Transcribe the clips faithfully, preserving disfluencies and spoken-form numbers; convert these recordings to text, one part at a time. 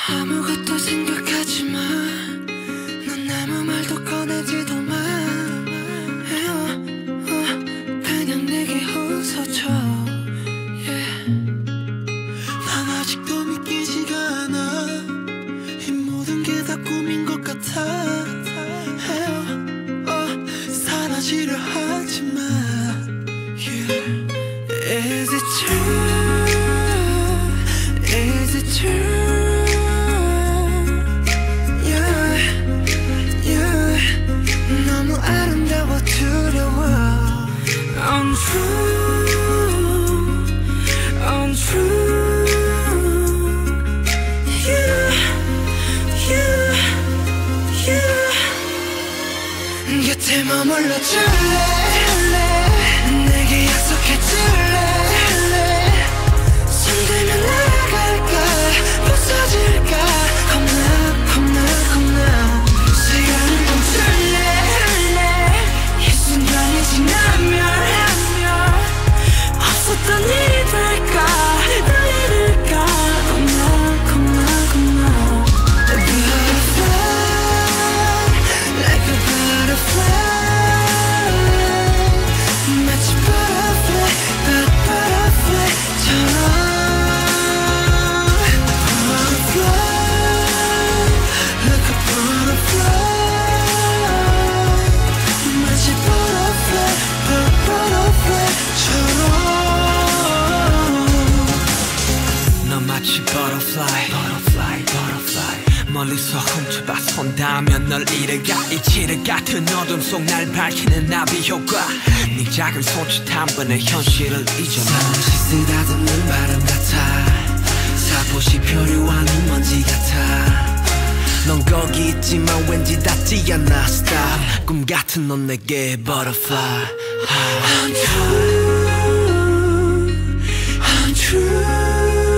아무것도 생각하지 마. 넌 아무 말도 꺼내지도 마. 어, 그냥 내게 웃어줘. yeah. 난 아직도 믿기지가 않아. 이 모든 게 다 꿈인 것 같아. 어, 사라지려 하지 마. yeah. Is it true? Is it true? Untrue, untrue. You, you, you. 곁에 머물러 줄래? 내게 약속해 줄래? 손들면 날아갈까? 부서질까? 겁나, 겁나, 겁나. 시간을 멈출래? 이 순간이 지나면 없었던 일이 될까? 날 잃을까? 겁나 겁나 겁나. A butterfly, like a butterfly. 마치 butterfly, but butterfly처럼. Butterfly, like a butterfly. 마치 butterfly, but butterfly처럼. 마치 butterfly, butterfly, butterfly. 멀리서 훔쳐봐 손닿으면 널 잃어가. 이치를 같은 어둠 속 날 밝히는 나비 효과. 네 작은 손짓 한 번에 현실을 잊어놔. 잠시 쓰다듬는 바람 같아. 살포시 표류하는 먼지 같아. 넌 거기 있지만 왠지 닿지 않아. Stop. 꿈 같은 넌 내게 butterfly. Untrue, untrue.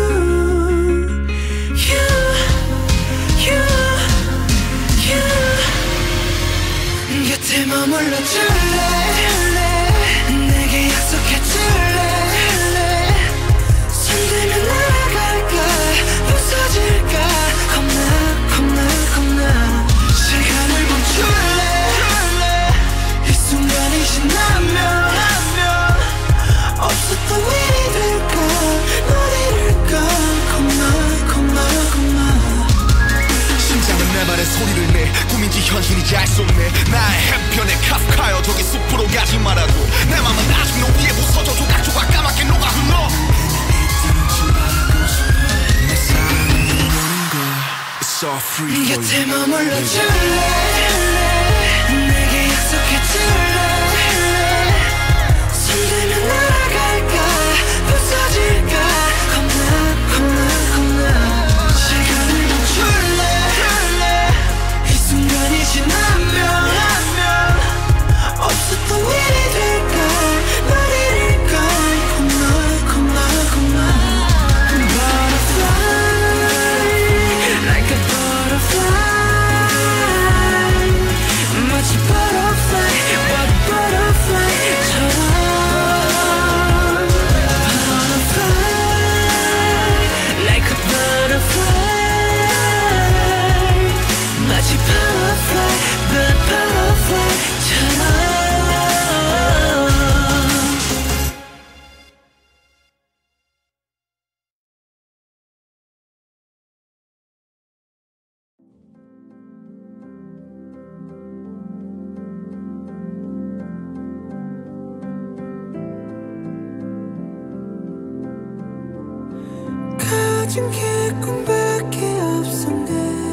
곁에 머물러 줄래? 내게 약속해 줄래? 손들면 날아갈까? 부서질까? 겁나, 겁나, 겁나. 시간을 멈출래? 이 순간이 지나면 없었던 일이 될까? 널 잃을까? 겁나, 겁나, 겁나. 심장은 내 말에 소리를 내. 꿈인지 현실인지 알 수 없네. 나의 해변에 카프카여 저기 숲으로 가지 말아도. 내 맘은 아직 너 위에 부서져 조각조각 까맣게 녹아 흘러. 내 사랑은 너는 걸 It's all free for you. 곁에 머물러 줄래? 내게 약속해 줄래? 손들면 날아갈까? 부서질까? 겁나 겁나 겁나. 시간을 멈출래? 이 순간이 지나면 없었던 일이 될까? 널 잃을까? 겁나 겁나 겁나. Butterfly, like a butterfly. 마치 butterfly, but butterfly처럼. Butterfly, like a butterfly. 마치 butterfly, but butterfly처럼. 가진 게 꿈밖에 없었네.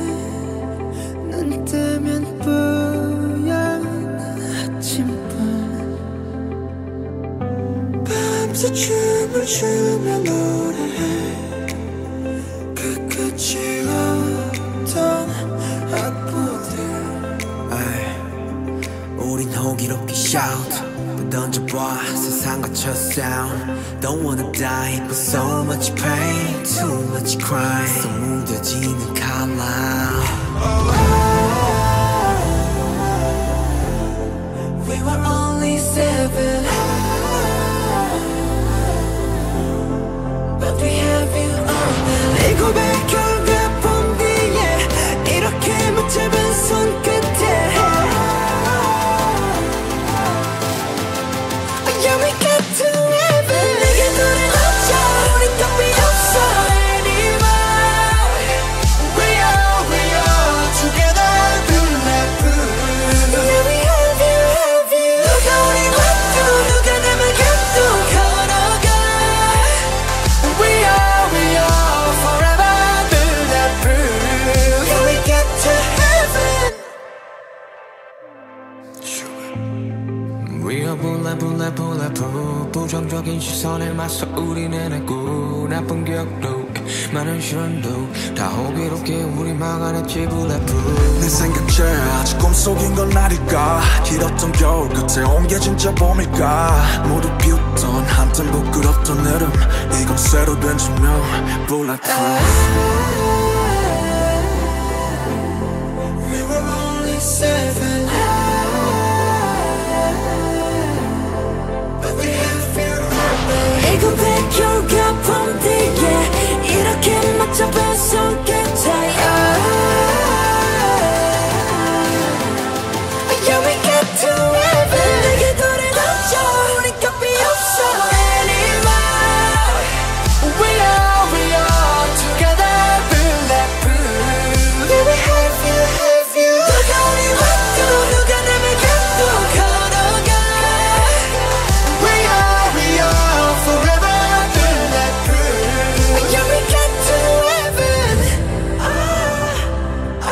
눈 뜨면 뿌연 아침밤. 밤새 춤을 추며 노래해. 그 끝이 없던 악보들. 우린 호기롭게 shout 던져봐 세상 갇혀 sound. Don't wanna die but so much pain, too much crime. 속 무뎌지는 칼라. We were only seven, but we have you on the 내 고백 결과 본 뒤 Yeah, we get to heaven. 내게 돌아오자. 우리 답이 없어 anymore. We are, we are together bulletproof. Yeah, we have you, have you. 누가 우리 와도 누가 남을 가도 걸어가. We are, we are forever bulletproof. Yeah, we get to heaven. We are bullet bullet bulletproof. 부정적인 시선에 맞서 우리는 했고 나쁜 기억도 많은 시련도 다 호기롭게 우리 막아냈지 bulletproof. 내 생각제 아직 꿈속인 건 아닐까. 길었던 겨울 끝에 온 게 진짜 봄일까. 모두 비웃던 한땐 부끄럽던 여름 이건 새로 된 조명 bulletproof. We were only seven, but we have you. 이거 백혈과 봄뒤에 이렇게 맞춰본 손끝자야. Yeah, we get to heaven. 내게 돌아오자. 우리 값이 없어 anymore. We are, we are together bulletproof. Yeah, we have you, have you. 누가 우리 와도 누가 남을 가도 걸어가. We are, we are forever bulletproof. Yeah, we get to heaven. 아, 아.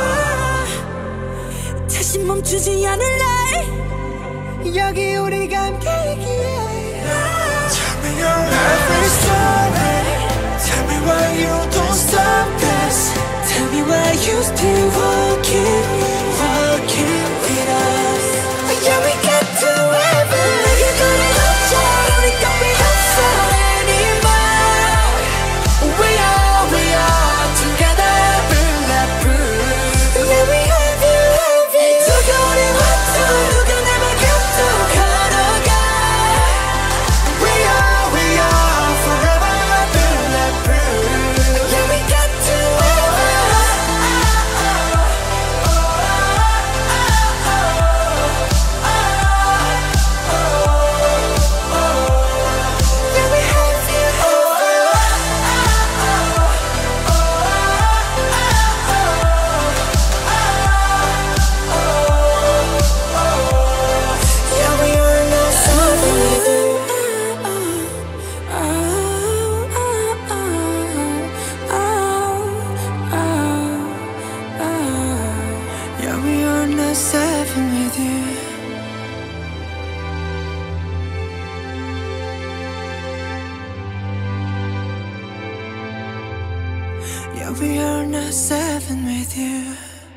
다시 멈추지 않을래. 여기 우리가 함께이기에. Tell me your every story. Tell me why you don't stop this. Tell me why you still walking, walking with us. Yeah, we get to heaven. 내게 돌아오자. 우리 값이 없어 anymore. We are, we are together bulletproof. Yeah, we have you, have you. 누가 우리 와도 누가 남을 가도 걸어가. We are, we are forever bulletproof. Yeah, we get to heaven. Yeah, we have you, yeah, we are not yeah, we are not seven with you. Yeah, we are not seven with you.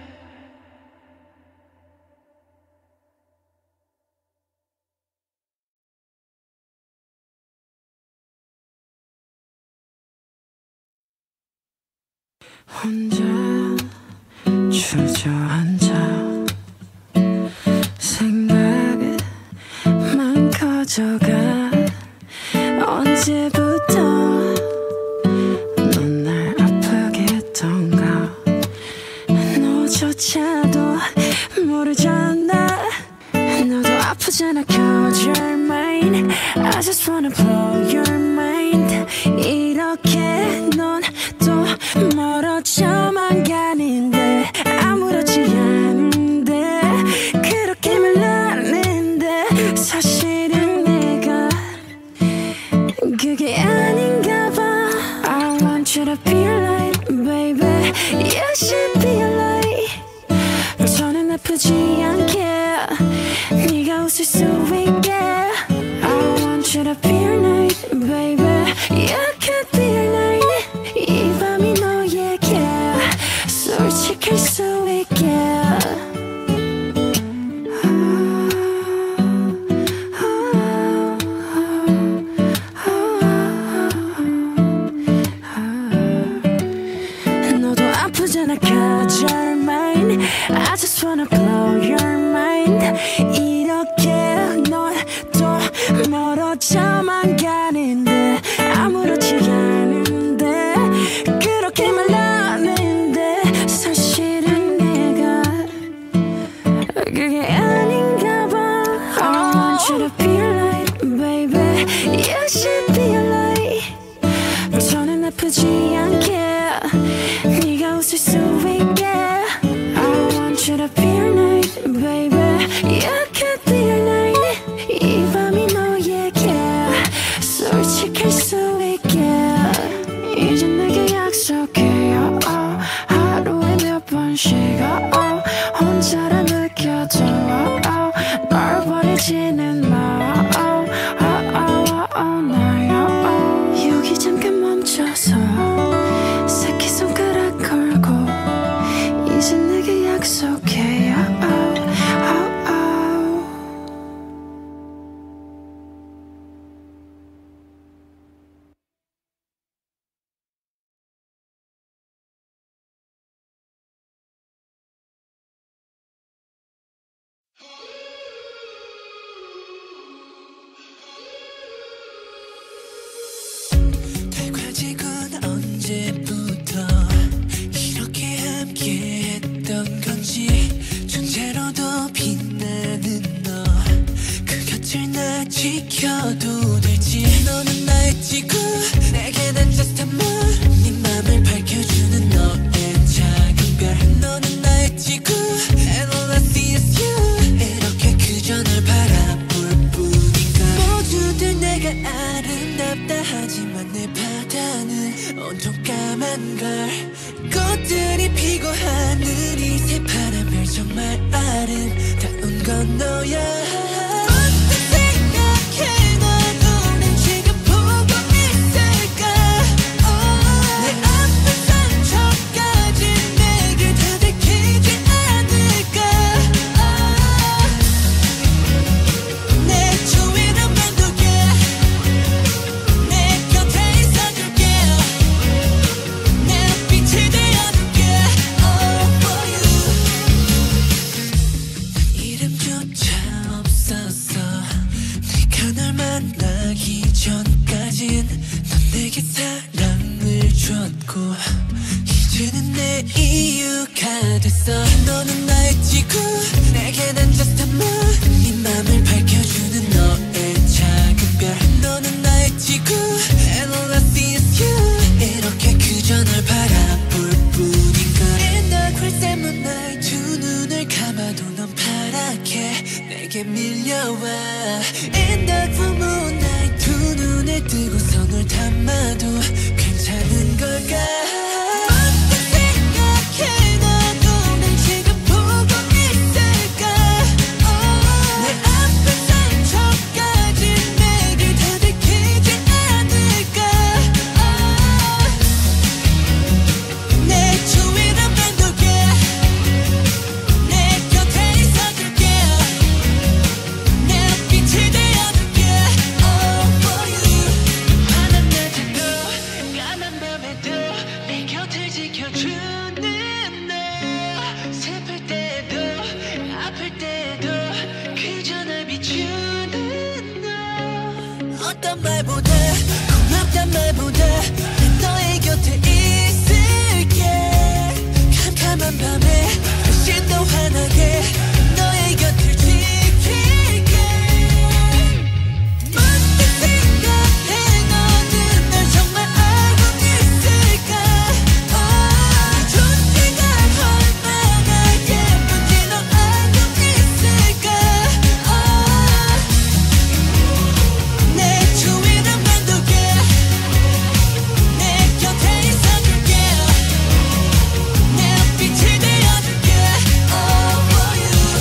혼자 주저앉아 생각만 커져가. 언제부터 넌 날 아프게 했던가. 너조차도 모르잖아. 너도 아프잖아. Cause you're mine. I just wanna blow your mind. 이렇게 넌 또 멀어져만 가는데 아무렇지 않은데 그렇게 말하는데 사실은 내가 그게 아닌가 봐. I want you to be a light, baby. You should be a light. 더는 아프지 않게 네가 웃을 수 있게. I want you to be a light, baby. You could be a light. 이 밤이 너에게 솔직할 수 있게. 너도 아프잖아. Cause you're mine. I just wanna blow your mind. 이렇게 넌 또 멀어져만 You should be a light. 저는 아프지 않게 네가 웃을 수 있게 I want you to be your night, baby. You could be your night. 이 밤이 너에게 솔직할 수 있게 이제 내게 약속해. oh, oh. 하루에 몇 번씩 oh, oh. 혼자라 느껴져 oh, oh. 널 버리지는 마 oh, oh, oh, oh, 나요 oh. 여기 잠깐 멈춰서 새끼손가락 걸고 이제 내게 약속해 oh, oh, oh, oh. 달궈지곤 언제부터 이렇게 함께 했던 건지 존재로도 빛나는 너 그 곁을 나 지켜도 될지 너는 나의 지구 내게 난 just a moon 네 맘을 밝혀주는 너의 작은 별 너는 나의 지구 and all I see is you 이렇게 그저 널 바라볼 뿐인가 모두들 내가 아름답다 하지만 내 바다는 온통 까만 걸 꽃들이 피고 하늘이 새파란별 정말 아름다운 건 너야 이제는 내 이유가 됐어 너는 나의 지구 내게 난 just a moon 네 맘을 밝혀주는 너의 작은 별 너는 나의 지구 and all I see is you 이렇게 그저 널 바라볼 뿐인가 In the crazy moonlight 두 눈을 감아도 넌 파랗게 내게 밀려와 In the full moonlight 두 눈을 뜨고서 널 담아도 괜찮은 걸까 어떤 말보다 고맙단 말보다 난 너의 곁에 있을게 캄캄한 밤에 훨씬 더 환하게 너의 곁을 지킬게 문득 생각해 너는 날 정말 알고 있을까 oh, 존재가 얼마나 예쁜지 너 알고 있을까 oh, 내 주위를 맴돌게 내 곁에 있어줄게 내 빛이 되어줄게 oh, for you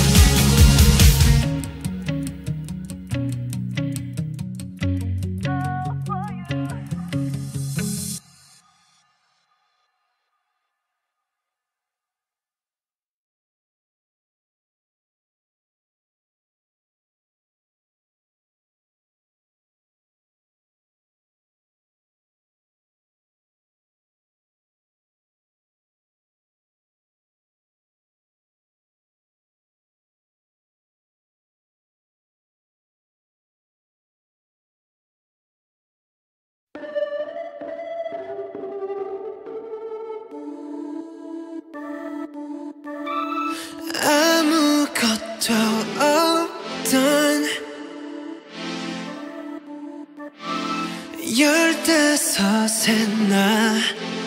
열다섯에 나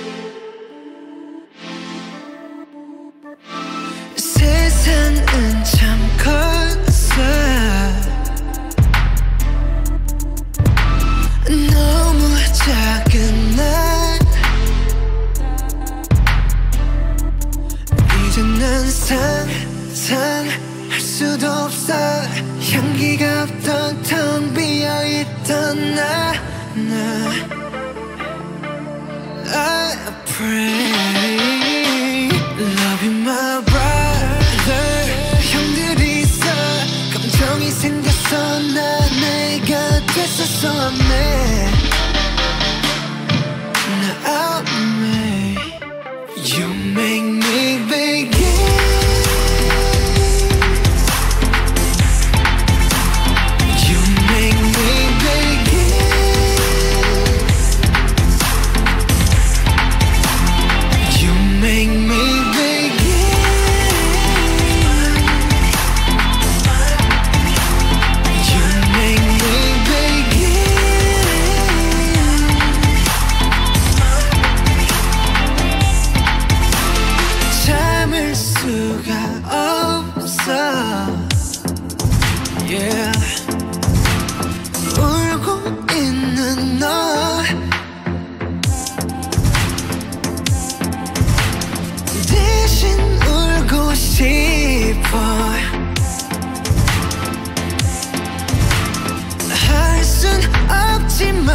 세상은 참 컸어 너무 작은 날 이제 난 상상할 수도 없어 향기가 없던 텅 비어있던 나, 나 I pray Love you my brother 형들이 있어 감정이 생겼어 나 내가 됐었어 네. 나 me You make me begin You make me begin You make me begin You make me begin 참을 수가 없어 Yeah 울고 있는 너 대신 울고 싶어 할 순 없지만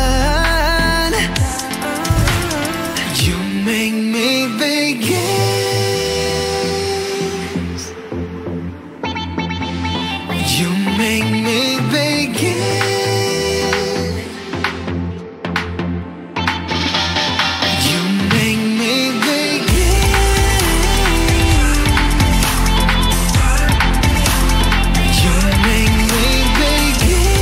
You make me begin You make me begin You make me begin You make me begin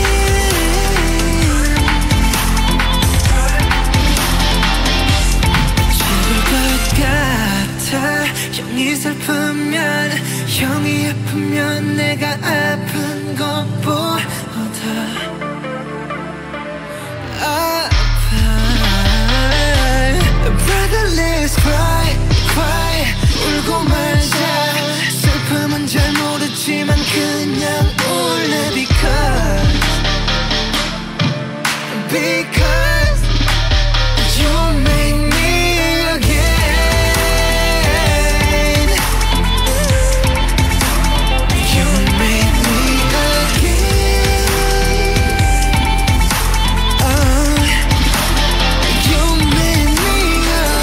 죽을 것 같아 형이 슬프면 형이 아프면 내가 아픈 것보다 아파 Brother let's cry cry 울고 말자 슬픔은 잘 모르지만 그냥 울래 because Because You make me again You make me again Oh You make me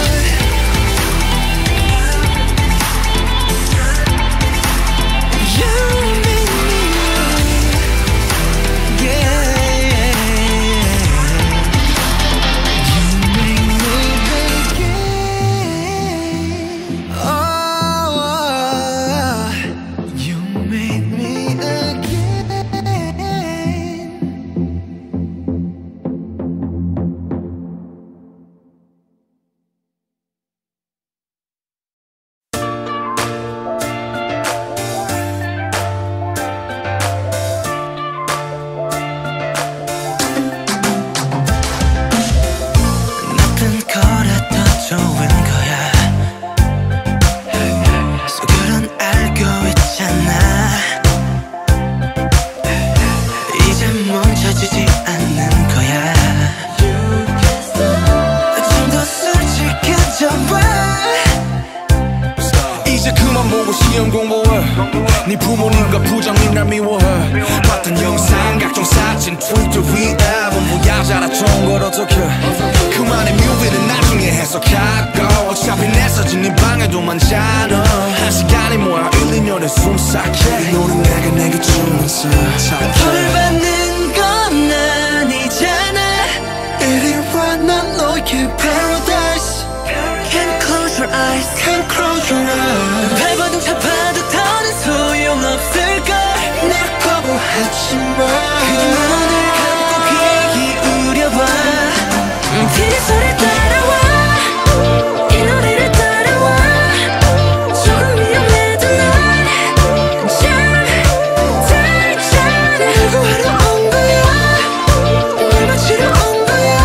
You make me Yeah You make me begin Oh You make me again 나쁜 거라도 좋은 거야 속으론 알고 있잖아 이제 멈춰지지 않는 거야 좀 더 솔직해져봐 이제 그만 보고 시험 공부해 네 부모님과 부장님 날 미워해 봤던 영상 각종 사진 트위터 위에 전부 야자라 좋은 걸 어떡해 그만의 뮤비는 나중에 해석하고 어차피 내 사진 네 방에도 많잖아 한 시간이 뭐야 일, 이 년에 숨삭해 너는 내가 내게 주면서 벌 받는 건 아니잖아 이리 와 난 너의 paradise Can't close your eyes Can't close your eyes 밟아도 잡아도 더는 소용없을걸 날 거부하지마 그냥 눈을 감고 귀 기울여봐 네 소리 따라와 이 노래를 따라와 조금 위험해도 난 참 달잖아 누구하러 온 거야 날 맞추러 온 거야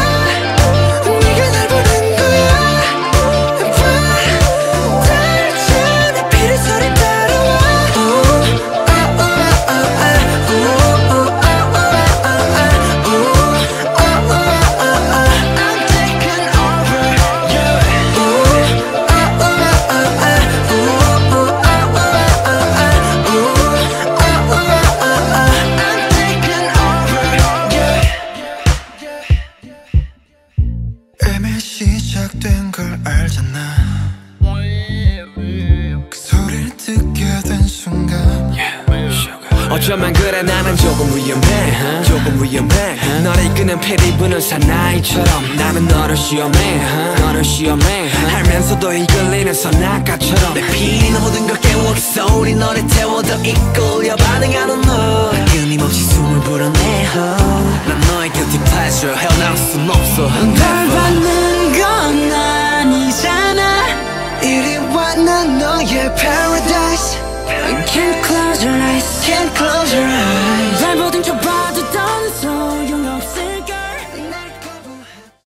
어쩌면 그래 나는 조금 위험해 조금 위험해 너를 이끄는 피리 부는 사나이처럼 나는 너를 시험해 너를 시험해 알면서도 이끌리는 선악가처럼 내 피는 모든 걸 깨워 그 소리 너를 태워 더 이끌려 반응하는 너 끊임없이 숨을 불어내 난 너의 guilty pleasure 헤어나올 순 없어 널 받는 건 아니잖아 이리 와 난 너의 paradise Can't close your eyes Can't close your eyes